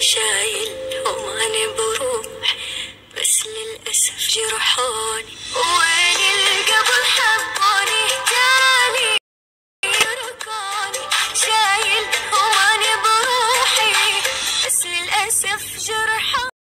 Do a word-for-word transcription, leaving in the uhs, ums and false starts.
شايلهم أنا بروح، بس للأسف جرحوني وين القبل.